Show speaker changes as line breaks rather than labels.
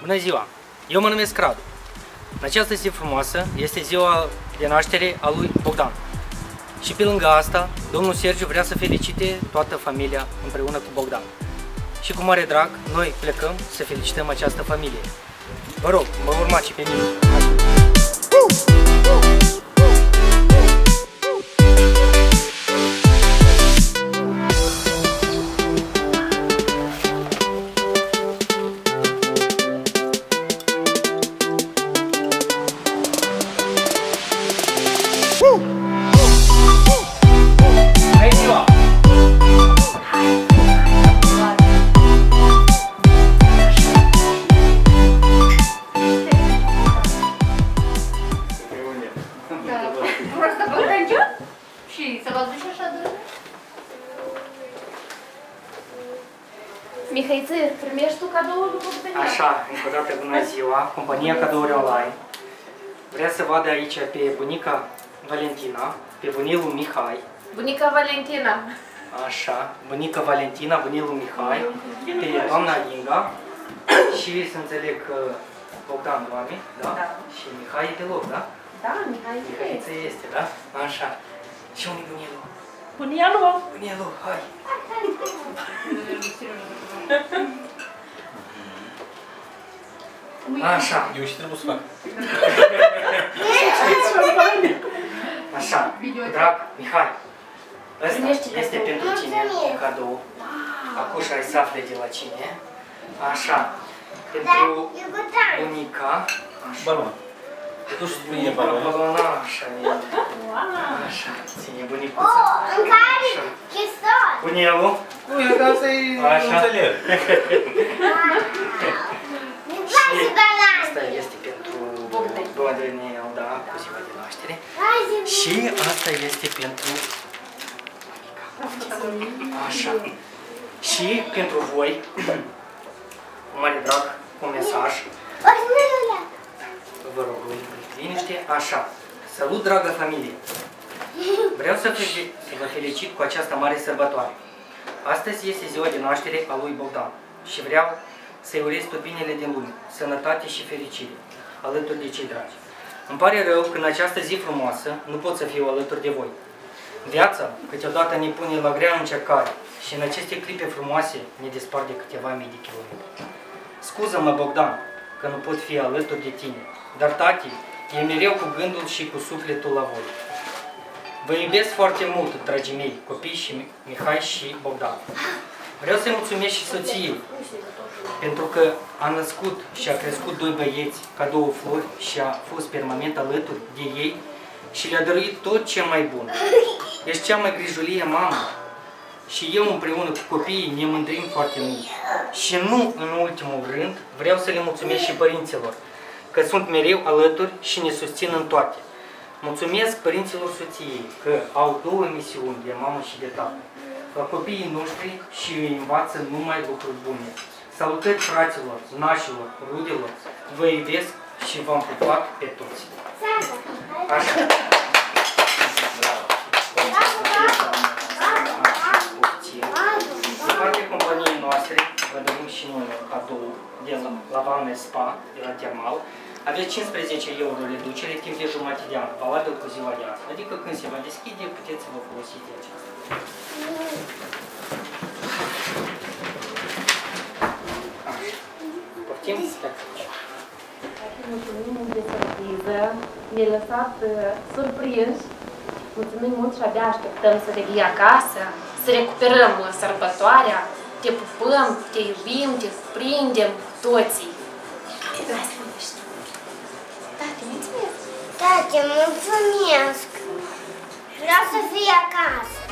Bună ziua! Eu mă numesc Radu. În această zi frumoasă este ziua de naștere a lui Bogdan. Și pe lângă asta, domnul Sergiu vrea să felicite toată familia împreună cu Bogdan. Și cu mare drag, noi plecăm să felicităm această familie. Vă rog, mă urmați pe mine.
Mihaiță, primești tu cadoul după venit?
Așa, încă o dată bună ziua, compania Cadouri Online vrea să vadă aici pe bunica Valentina, pe bunilul Mihai.
Bunica Valentina.
Așa, bunica Valentina, bunilul Mihai, pe doamna Inga și să înțeleg că Bogdan doamne, da?
Da.
Și Mihai e deloc, da?
Da, Mihai
Mihaiță este, da? Așa. Și unde e bunilul?
Bunelul.
Bunilul, hai! Așa.
Eu și trebuie să fac.
Așa, drag Mihai, ăsta este pentru tine cadou. Acum ai să afle de la cine. Așa, pentru bunica.
Balon. Tu și spune balon.
Balona, așa e. Așa, ține bunicuța.
În care? Chistor!
Bunelul.
Nu, eu ca să-i înțeleg.
Asta este pentru Bogdanel, da, cu ziua de naștere. Și asta este pentru bunica. Așa. Și pentru voi, cu mare drag, un mesaj. Vă rog, liniște. Așa. Salut, dragă familie! Vreau să vă felicit cu această mare sărbătoare. Astăzi este ziua de naștere a lui Bogdan și vreau să-i urez tot binele din lume, sănătate și fericire, alături de cei dragi. Îmi pare rău că în această zi frumoasă nu pot să fiu alături de voi. Viața câteodată ne pune la grea încercare și în aceste clipe frumoase ne despart de câteva mii de kilometri. Scuză-mă, Bogdan, că nu pot fi alături de tine, dar tati e mereu cu gândul și cu sufletul la voi. Vă iubesc foarte mult, dragii mei, copii și Mihai și Bogdan. Vreau să-i mulțumesc și soției, pentru că a născut și a crescut doi băieți ca două flori și a fost permanent alături de ei și le-a dăruit tot ce mai bun. Ești cea mai grijulie mamă și eu împreună cu copiii ne mândrim foarte mult. Și nu în ultimul rând vreau să le mulțumesc și părinților, că sunt mereu alături și ne susțin în toate. Mulțumesc părinților soției că au două misiuni de mamă și de tată. La copiii noștri și îi învață numai lucruri bune. Salutări fraților, nașilor, rudelor, vă iubesc și v-am pupat pe toți. Așa. De partea companiei noastre, vă dăm și noi un cadou de la Valme Spa, de la Termal. Aveți 15 euro reducere timp de jumătate de an, valabil cu ziua de azi. Adică când se va deschide, puteți să vă folosiți de aceasta. Poftim?
Mulțumim de surpriză, ne-ai lăsat surprinși. Mulțumim mult și abia așteptăm să revii acasă, să recuperăm sărbătoarea, te pupăm, te iubim, te cuprindem toții. Tati, mulțumesc!
Tati, mulțumesc! Vreau să fii acasă!